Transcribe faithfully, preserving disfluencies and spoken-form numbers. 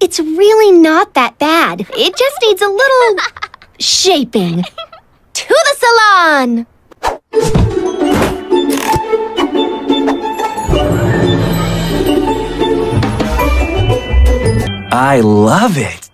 It's really not that bad. It just needs a little shaping. To the salon! I love it.